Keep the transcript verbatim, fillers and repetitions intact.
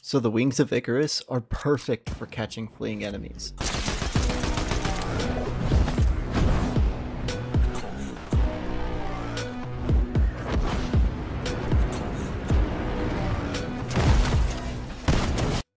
So the Wings of Icarus are perfect for catching fleeing enemies.